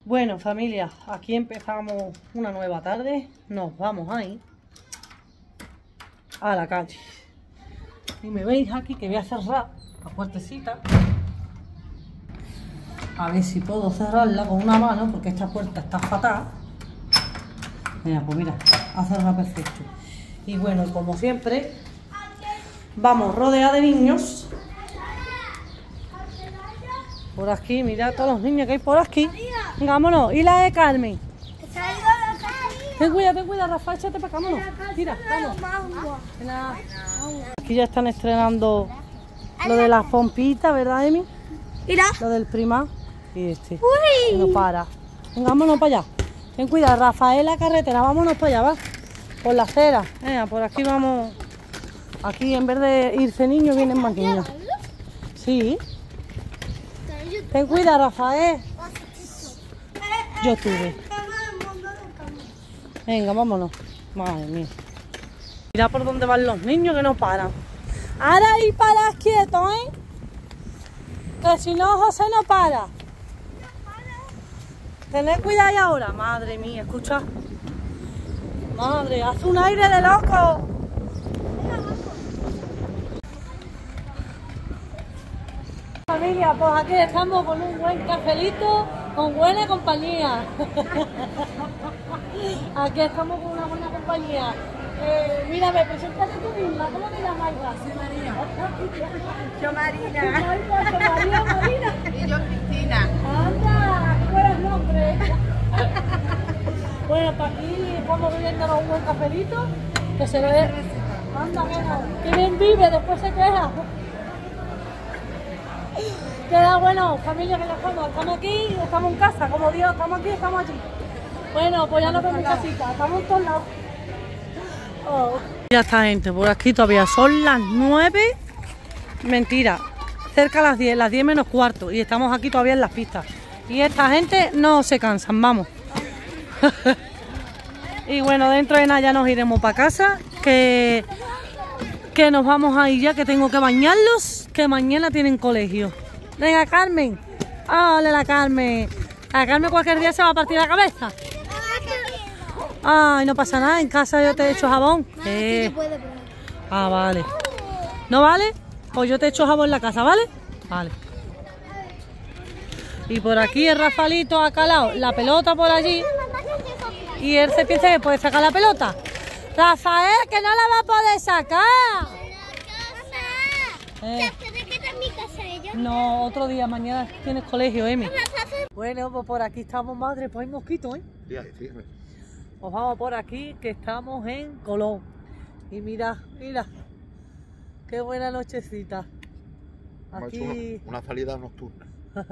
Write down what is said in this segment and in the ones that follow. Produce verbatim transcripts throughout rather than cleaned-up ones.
Bueno, familia, aquí empezamos una nueva tarde. Nos vamos a ir a la calle. Y me veis aquí que voy a cerrar la puertecita. A ver si puedo cerrarla con una mano, porque esta puerta está fatal. Mira, pues mira, ha cerrado perfecto. Y bueno, como siempre, vamos rodeados de niños. Por aquí, mirad todos los niños que hay por aquí. Venga, vámonos. Y la de Carmen. Ten cuidado, ten cuidado, Rafa, échate para acá, vámonos. Mira, vamos. Aquí ya están estrenando lo de las pompitas, ¿verdad, Emi? Mira. Lo del prima. Y este. Que no para. Venga, vámonos para allá. Ten cuidado, Rafael, la carretera, vámonos para allá, va. Por la acera. Venga, por aquí vamos. Aquí en vez de irse niños, vienen más niños. Sí. Ten cuidado, Rafael. Yo estuve. Venga, vámonos. Madre mía. Mira por dónde van los niños que no paran. Ahora ahí paras quieto, ¿eh? Que si no, José no para. Tened cuidado ahí ahora. Madre mía, escucha. Madre, hace un aire de loco. Familia, pues aquí estamos con un buen cafelito, con buena compañía. Aquí estamos con una buena compañía. Eh, mira, me preséntate tú misma, ¿cómo te llamas? Soy María. Yo Marina. Yo María, Marina. Y yo Cristina. Anda, qué buenos nombres. Bueno, pues aquí estamos bebiéndonos un buen cafelito, que se ve. Anda, bueno, que bien vive, después se queja. Queda bueno, familia, que nos vamos. Estamos aquí, estamos en casa, como Dios, estamos aquí, estamos allí. Bueno, pues ya nos vemos en casita, estamos en todos lados. Oh. Ya está, gente, por aquí todavía son las nueve. Mentira, cerca a las diez, las diez menos cuarto. Y estamos aquí todavía en las pistas. Y esta gente no se cansan, vamos. Y bueno, dentro de nada ya nos iremos para casa. Que, que nos vamos a ir ya, que tengo que bañarlos, que mañana tienen colegio. Venga, Carmen. Hola, la Carmen. La Carmen cualquier día se va a partir la cabeza. Ay, no pasa nada, en casa yo te echo jabón. Eh. Ah, vale. ¿No vale? Pues yo te echo jabón en la casa, ¿vale? Vale. Y por aquí el Rafaelito ha calado la pelota por allí. Y él se piensa que puede sacar la pelota. Rafael, que no la va a poder sacar. Eh. No, otro día, mañana tienes colegio, Emi. Bueno, pues por aquí estamos, madre, pues hay mosquitos, ¿eh? Sí, sí. Pues vamos por aquí, que estamos en Colón. Y mira, mira, qué buena nochecita. Aquí Una, una salida nocturna.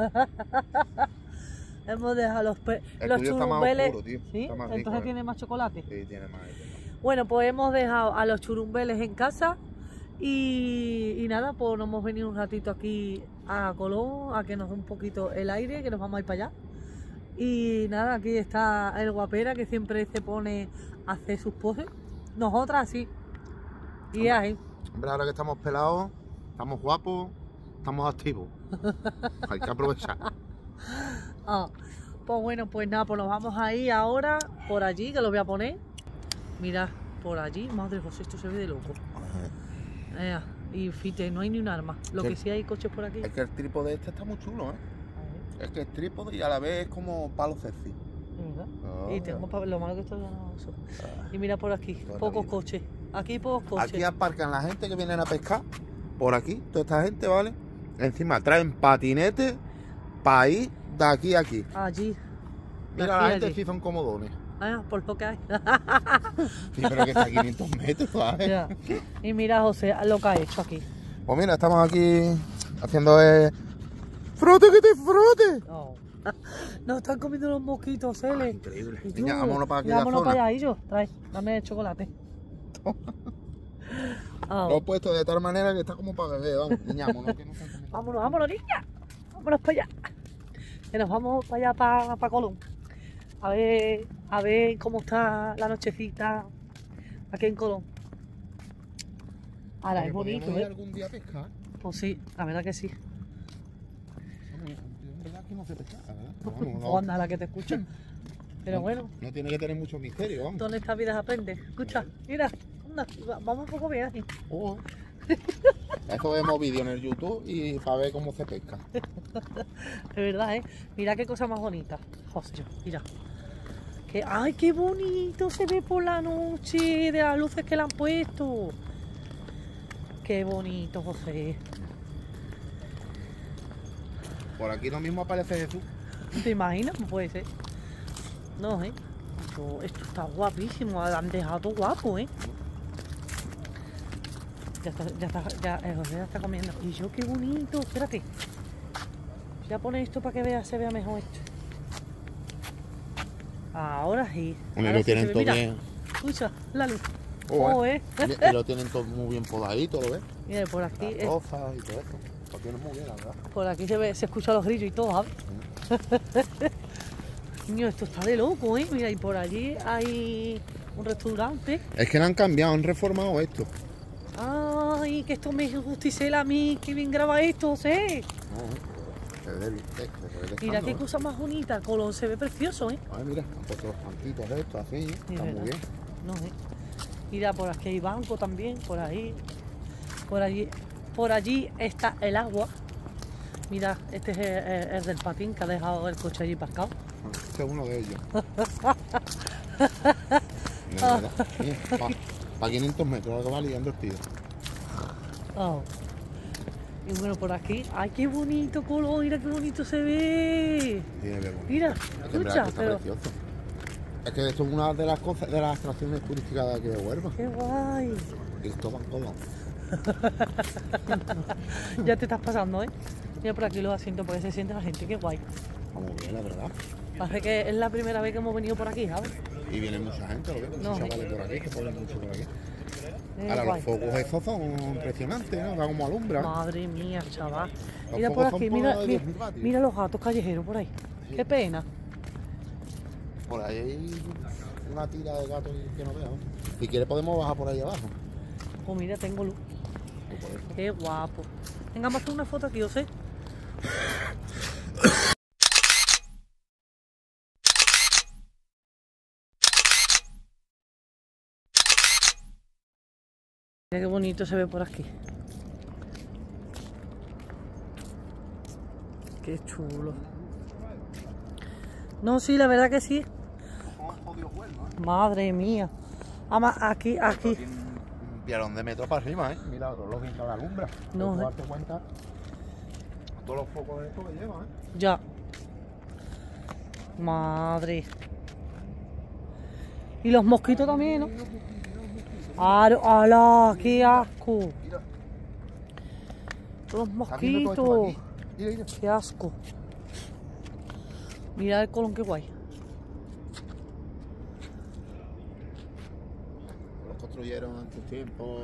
hemos dejado los, pe El los tuyo está más churumbeles. oscuro, tío. ¿Sí? Está más rico, Entonces ¿eh? tiene más chocolate. Sí, tiene más. Bueno, pues hemos dejado a los churumbeles en casa. Y, y nada, pues nos hemos venido un ratito aquí a Colón, a que nos dé un poquito el aire, que nos vamos a ir para allá. Y nada, aquí está el guapera, que siempre se pone a hacer sus poses. Nosotras sí. Y hombre, ahí. Hombre, ahora que estamos pelados, estamos guapos, estamos activos. Hay que aprovechar. Ah, pues bueno, pues nada, pues nos vamos a ir ahora por allí, que lo voy a poner. Mira, por allí, madre José, esto se ve de loco. Eh, y fíjate, no hay ni un arma. Lo ¿Qué? que sí hay coches por aquí. Es que el trípode este está muy chulo, ¿eh? Es que es trípode y a la vez es como palo sexy. Oh, y tengo ya. lo malo que esto ya no uso. Ah, Y mira por aquí, pocos coches. Aquí pocos coches. Aquí aparcan la gente que vienen a pescar. Por aquí, toda esta gente, ¿vale? Encima traen patinetes para ir de aquí a aquí. Allí. Mira, aquí, la gente allí. sí son comodones. Ah, por lo que hay. Sí, pero que está a quinientos metros, ¿sabes? Ya. Y mira, José, lo que ha hecho aquí. Pues mira, estamos aquí haciendo el... ¡Frote que te frote! Oh. Nos están comiendo los mosquitos, Ele. Increíble. Y tú, Niña, vámonos para aquí. vámonos zona. para allá, y yo. Trae, dame el chocolate. Oh. Lo he puesto de tal manera que está como para beber, vamos. Niña, vámonos, que no están comiendo. Vámonos, vámonos, niña. Vámonos para allá. Que nos vamos para allá, para, para Colón. A ver, a ver cómo está la nochecita aquí en Colón. Ahora, es bonito, ¿Podríamos ir ¿eh? algún día a pescar? Pues sí, la verdad que sí. Hombre, es verdad aquí no se pesca, ¿verdad? Pero vamos, O no, anda la que te escucha. Pero bueno, no tiene que tener mucho misterio, vamos. todas estas vidas aprende. Escucha, mira, anda, va- vamos un poco bien aquí. Oh. Eso vemos vídeos en el YouTube y para ver cómo se pesca. De verdad, ¿eh? Mira qué cosa más bonita. Hostia, mira. Que, ¡ay, qué bonito se ve por la noche de las luces que le han puesto! ¡Qué bonito, José! Por aquí lo mismo aparece Jesús. ¿Te imaginas? No puede ser. No, ¿eh? Esto, esto está guapísimo. Han dejado todo guapo, ¿eh? Ya está, ya está, ya, eh, José ya está comiendo. Y yo, qué bonito. Espérate. Voy a poner esto para que vea, se vea mejor esto. Ahora sí. Bueno, Ahora lo sí se tienen ve. todo Mira, bien. escucha, la luz. Oh, Oh, eh. eh. Y lo tienen todo muy bien podadito, ¿lo ves? Mira, por aquí, Las eh, rozas y todo eso. Lo tienen muy bien, la verdad. por aquí se ve, se escuchan los grillos y todo, ¿sabes? Niño, esto está de loco, ¿eh? Mira, y por allí hay un restaurante. Es que le han cambiado, han reformado esto. Ay, que esto me justicela a mí, que bien graba esto, José. No, se ve el- se ve el Mira qué escándalo. cosa más bonita, el colón se ve precioso, ¿eh? Ay, mira, han puesto los banquitos estos así, Sí, está verdad. muy bien. No, ¿eh? Mira, por aquí hay banco también, por ahí. Por allí, por allí está el agua. Mira, este es el, el- el del patín que ha dejado el coche allí aparcado. Este es uno de ellos. Para quinientos metros, lo que va liando el tío. Oh. Y bueno, por aquí, ¡ay, qué bonito color! Mira qué bonito se ve. Sí, es bien bonito. Mira, Es que en verdad escucha, que está pero precioso. Es que esto es una de las cosas, de las atracciones turísticas de aquí de Huelva. qué guay. Cristóbal Colón. Ya te estás pasando, ¿eh? Mira por aquí los asientos porque se siente la gente, qué guay. Está muy bien, la verdad. Parece que es la primera vez que hemos venido por aquí, ¿sabes? Y viene mucha gente, lo ves, No, muchos eh. chavales por aquí, que ponen mucho por aquí. Es Ahora guay. los focos esos son impresionantes, ¿no? Da como alumbra. Madre mía, chaval. Los Mira por focos aquí, son mira, por mira, diez mil vatios. mira los gatos callejeros por ahí. Sí. Qué pena. Por ahí hay una tira de gatos que no veo. Si quieres podemos bajar por ahí abajo. Oh, mira, tengo luz. O por eso. Qué guapo. Venga, vamos a hacer una foto aquí, José. Mira qué bonito se ve por aquí. Qué chulo. No, sí, la verdad que sí. Madre mía. Ama, aquí, aquí. Tiene un pialón de metro para arriba, ¿eh? Mira, todos los bien que la alumbra. No, Puedes eh. darte cuenta todos los focos de esto que lleva, ¿eh? Ya. Madre. Y los mosquitos también, ¿no? ¡Aro! ¡Hala! ¡Qué asco! Mira, Los ¿estás viendo todo esto mosquitos. aquí? Mira, mira. ¡Qué asco! Mira el colón, qué guay. Los construyeron en sus tiempos.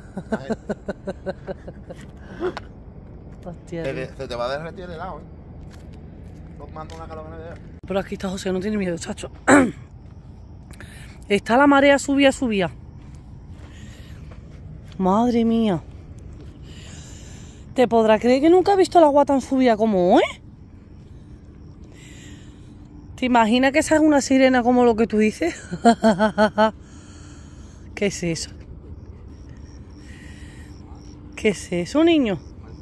Hostia, Se, se te va a derretir el helado, ¿eh? Los mando una calor que no veas. pero aquí está José, no tiene miedo, chacho. Está la marea subía, subía. Madre mía. ¿Te podrás creer que nunca he visto el agua tan subida como hoy? ¿Te imaginas que esa es una sirena como lo que tú dices? ¿Qué es eso? ¿Qué es eso, niño?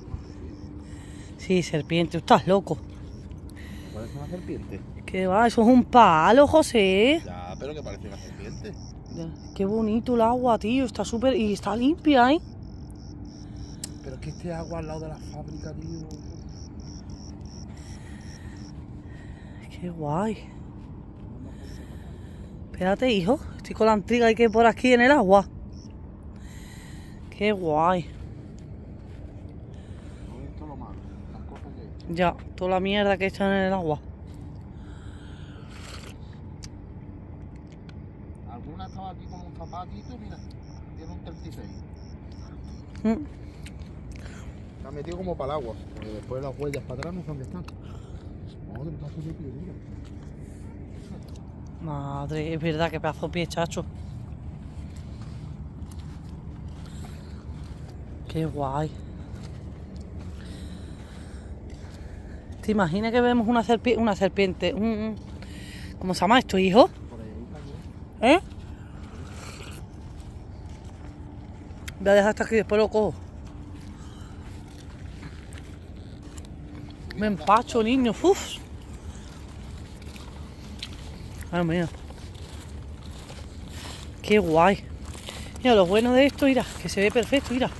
Sí, serpiente, tú estás loco. Parece una serpiente. ¿Qué va? Eso es un palo, José. Ya, pero que parece una serpiente. Qué bonito el agua, tío. Está súper... Y está limpia, ¿eh? Pero es que este agua al lado de la fábrica, tío. Qué guay. Espérate, hijo. Estoy con la intriga que hay por aquí en el agua. Qué guay. No es todo lo malo, las cosas que... Ya, toda la mierda que echan en el agua. Alguna estaba aquí con un zapatito, mira, tiene un treinta y seis. Mm. Se ha metido como para el agua, porque después las huellas para atrás no sé dónde están. Madre, está haciendo pie, mira. Madre, es verdad que pedazo de pie, chacho. Qué guay. ¿Te imaginas que vemos una serpiente? Una serpiente. Un, un- ¿Cómo se llama esto, hijo? ¿Eh? Voy a dejar hasta aquí, después lo cojo. Me empacho, niño. Uf. Ay, mira. Qué guay. Mira, lo bueno de esto, mira, que se ve perfecto, mira.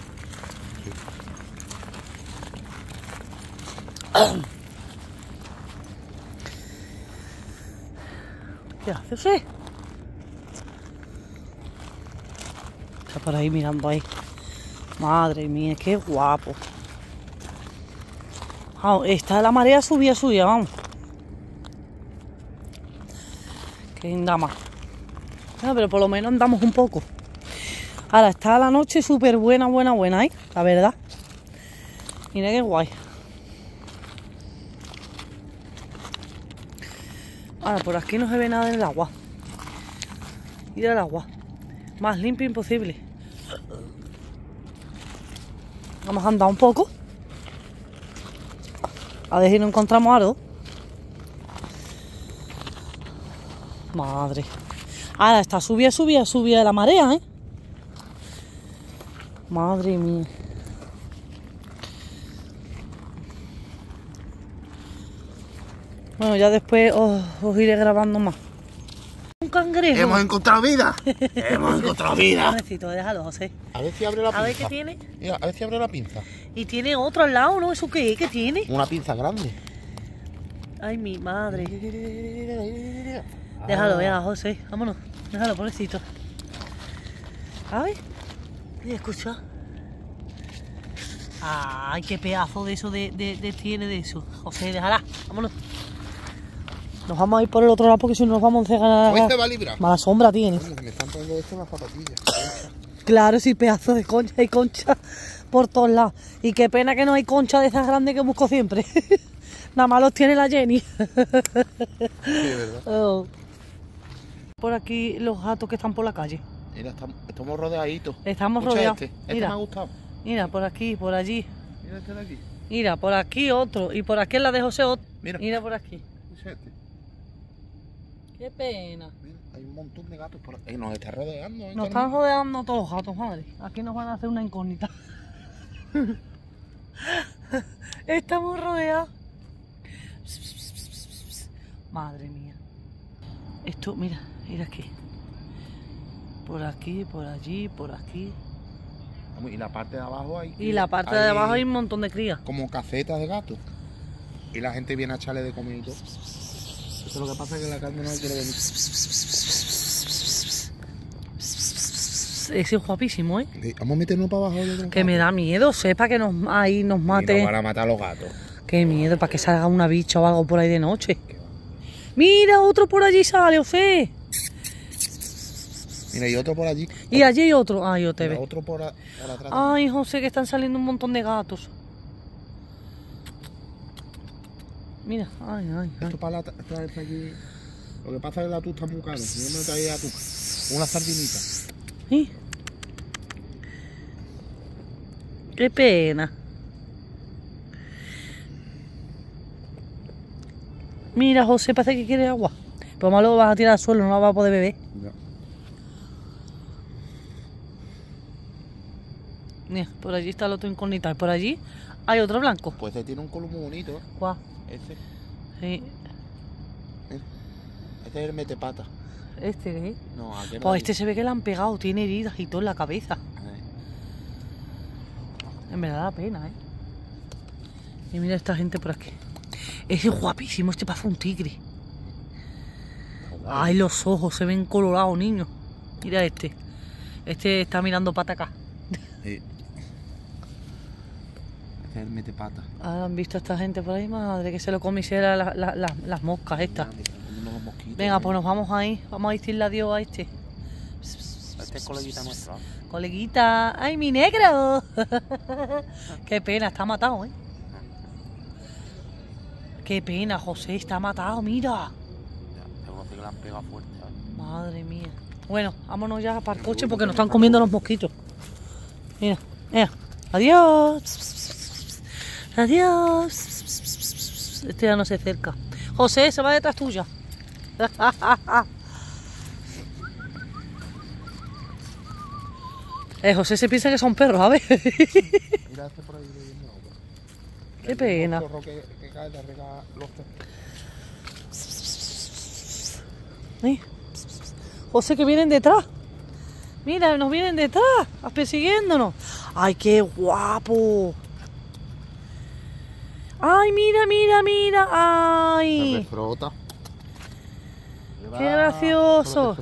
¿Qué hace usted? Está por ahí mirando ahí. Madre mía, qué guapo. Ah, está la marea subida, subida, vamos. Qué linda más. Bueno, pero por lo menos andamos un poco. Ahora está la noche súper buena, buena, buena, ¿eh? La verdad. Mira qué guay. Ahora, por aquí no se ve nada en el agua. Mira el agua. Más limpio imposible. Vamos a andar un poco. A ver si no encontramos algo. Madre. Ahora está subida, subida, subida la marea, ¿eh? Madre mía. Bueno, ya después os, os iré grabando más. Un cangrejo. ¡Hemos encontrado vida! ¡Hemos encontrado vida! Necesito, déjalo, José. A ver si abre la pinza. A ver qué tiene. Mira, a ver si abre la pinza. Y tiene otro al lado, ¿no? ¿Eso qué es? ¿Qué tiene? Una pinza grande. Ay, mi madre. Déjalo, ya, José. Vámonos. Déjalo, pobrecito. Ay. Mira, escucha. Ay, qué pedazo de eso de, de, de tiene de eso. José, déjala. Vámonos. Nos vamos a ir por el otro lado porque si no nos vamos a encegar. Hoy se va a librar. Mala sombra tiene. Coño, que me están poniendo esto en las zapatillas. Claro, sí, pedazo de concha y concha por todos lados. Y qué pena que no hay concha de esas grandes que busco siempre. Nada más los tiene la Jenny. Sí, ¿verdad? Oh. Por aquí los gatos que están por la calle. Mira, estamos, estamos rodeaditos. Estamos Escucha rodeados. Este, este Mira. me ha gustado. Mira, por aquí, por allí. Mira este de aquí. Mira, por aquí otro. Y por aquí en la de José otro. Mira. Mira por aquí. Escucha este. Qué pena. Mira, hay un montón de gatos por aquí. Nos está rodeando. ¿eh, Nos Carmen? están rodeando todos los gatos, madre. Aquí nos van a hacer una incógnita. Estamos rodeados. Madre mía. Esto, mira, mira aquí. Por aquí, por allí, por aquí. Vamos, y la parte de abajo hay. Y la parte de abajo hay un montón de crías. Como casetas de gatos. Y la gente viene a echarle de comida y todo. Eso lo que pasa es que la carne no quiere venir. Ese es guapísimo, ¿eh? Sí, vamos a meternos para abajo. de otro Que me gato. da miedo, sepa que nos, ahí nos Y mate. nos van a matar los gatos. Qué miedo, para que salga una bicha o algo por ahí de noche. Mira, otro por allí sale, José. Mira, y otro por allí. Y allí hay otro. Ah, yo te Mira, veo. otro por, a- por atrás. Ay, José, que están saliendo un montón de gatos. Mira, ay, ay, ay. Esto para la para esta aquí. Lo que pasa es que la atún está muy caro. Yo me traía atún. Una sardinita. ¿Sí? Qué pena. Mira, José, parece que quiere agua. Pero malo lo vas a tirar al suelo, no la vas a poder beber. Ya. Mira, por allí está el otro incógnito. Y por allí hay otro blanco. Pues este tiene un color muy bonito. ¿eh? Guau. Este. Sí. Mira. Este es el metepata. Este, ¿eh? No, aquel. Pues este se ve que le han pegado, tiene heridas y todo en la cabeza. En verdad da pena, ¿eh? Y mira esta gente por aquí. Ese es guapísimo, este parece un tigre. Ay, los ojos se ven colorados, niño. Mira este. Este está mirando pata acá. Sí. Este es el metepata. Ah, ¿han visto a esta gente por ahí? Madre, que se lo comisiera la, la, la, las moscas estas. Unos mosquitos. Venga, ¿eh? pues nos vamos ahí. Vamos a decirle adiós a este. Este es coleguita nuestro. ¿eh? Coleguita. ¡Ay, mi negro! Qué pena, está matado, ¿eh? Qué pena, José, está matado, mira. Ya, seguro que le han pegado fuerte. ¿eh? Madre mía. Bueno, vámonos ya para el coche porque nos están comiendo los mosquitos. Mira, mira. Adiós. Adiós. Este ya no se acerca. José, se va detrás tuya. eh, José se piensa que son perros, a ver. Mira este por ahí bebiendo agua. Qué pena. El zorro que, que cae de rega los Ay. José, que vienen detrás. Mira, nos vienen detrás, persiguiéndonos. Ay, qué guapo. Ay, mira, mira, mira. Ay. Se frota. Qué gracioso.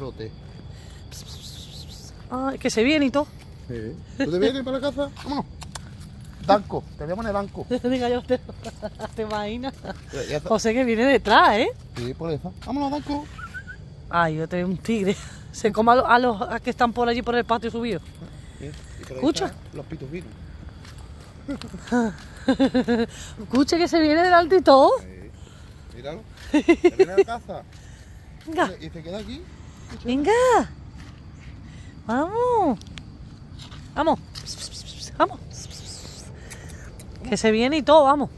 Ay, que se viene y todo. Sí. ¿Tú te vienes para la casa? Vámonos. Danco, te voy a poner Danco. Diga yo, te, te imaginas. José que viene detrás, ¿eh? Sí, por eso. Vámonos, Danco. Ay, yo tengo un tigre. Se coma a los, a los a que están por allí por el patio subido. Sí. Escucha. Los pitos vinos. Escucha que se viene delante y todo. Sí. Míralo. Se viene a la casa. Venga. Y se queda aquí. Venga. Vamos. Vamos. Vamos. Que se viene y todo, vamos.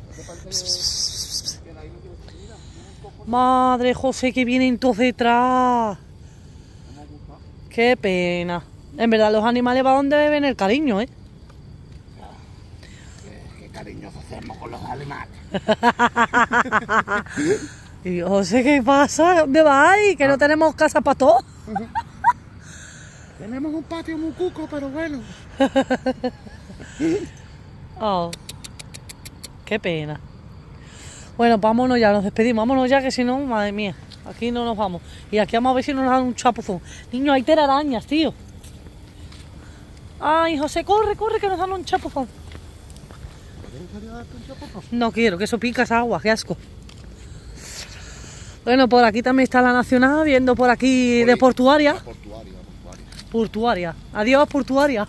Madre José, que vienen todos detrás. Qué pena. En verdad, los animales va donde beben el cariño, ¿eh? Qué cariñosos hacemos con los animales. Y José, ¿qué pasa? ¿Dónde vais? Que no tenemos casa para todos. Tenemos un patio muy cuco, pero bueno. Oh, qué pena. Bueno, vámonos ya, nos despedimos. Vámonos ya, que si no, madre mía, aquí no nos vamos. Y aquí vamos a ver si nos dan un chapuzón. Niño, hay telarañas, tío. Ay, José, corre, corre, que nos dan un chapuzón. ¿Quieres salir a darte un chapuzón? No quiero, que eso pica esa agua, qué asco. Bueno, por aquí también está la Nacional, viendo por aquí de Portuaria. La portuaria, portuaria. Portuaria. Adiós, Portuaria.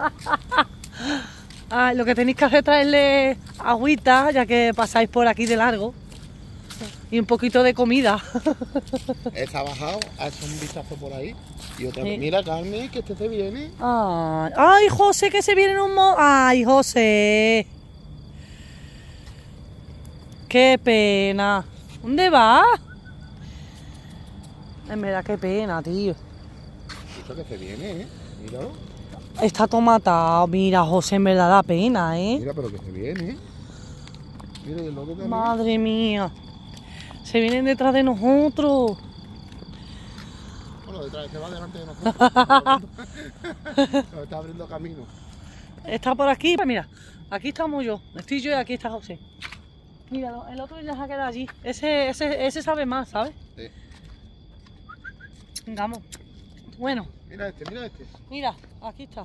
Ay, lo que tenéis que hacer es traerle agüita, ya que pasáis por aquí de largo. Y un poquito de comida. Esta ha bajado, ha hecho un vistazo por ahí. Y otra vez, Sí. mira, Carmen, que este se viene. Ay, ay, José, que se viene en un mo... Ay, José. Qué pena. ¿Dónde va? En verdad, qué pena, tío. Eso que se viene, ¿eh? Míralo. Está todo matado. Mira, José, en verdad da pena, ¿eh? Mira, pero que se viene, ¿eh? Mira, y el loco también. Madre mía. Se vienen detrás de nosotros. Bueno, detrás, se va delante de nosotros. Nos está abriendo camino. Está por aquí. Mira, aquí estamos yo. Estoy yo y aquí está José. Mira, el otro ya se ha quedado allí. Ese, ese, ese sabe más, ¿sabes? Sí. Venga, vamos. Bueno, Mira este, mira este. mira, aquí está.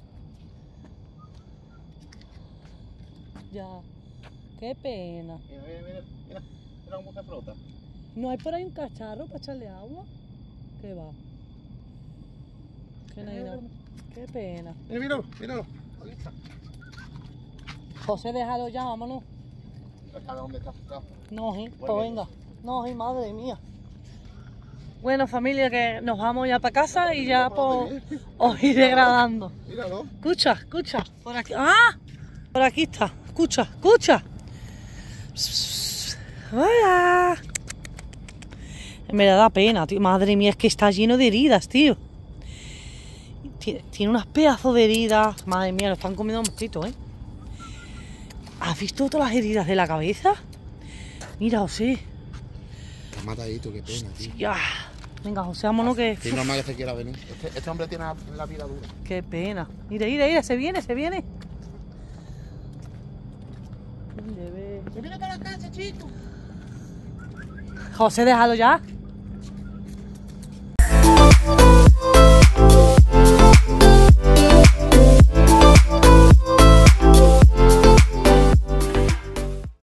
Ya. Qué pena. Mira, mira, mira. Mira, mira cómo se frota. ¿No hay por ahí un cacharro para echarle agua? ¿Qué va? Que no hay nada. Qué pena. Mira, míralo, míralo. Ahí está. José, déjalo ya, vámonos. ¿Sabes dónde está su casa? No, ¿eh? Pues Bueno. venga. No, ¿eh? Madre mía. Bueno, familia, que nos vamos ya para casa y ya pues, os iré grabando. Míralo. Escucha, escucha. Por aquí. ¡Ah! Por aquí está. Escucha, escucha. ¡Hola! Me da pena, tío. Madre mía, es que está lleno de heridas, tío. Tiene, tiene unas pedazos de heridas. Madre mía, lo están comiendo mosquitos, ¿eh? ¿Has visto todas las heridas de la cabeza? Mira, José. Está matadito, qué pena, tío. Ya. Venga, José, vámonos que... Sí, normal que se quiera venir. Este, este hombre tiene la, la vida dura. Qué pena. Mira, mira, mira, se viene, se viene. ¿Dónde ve? ¡Se viene para la casa, chico! José, déjalo ya.